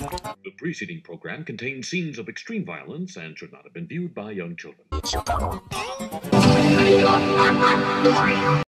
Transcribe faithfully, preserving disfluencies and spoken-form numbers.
The preceding program contained scenes of extreme violence and should not have been viewed by young children.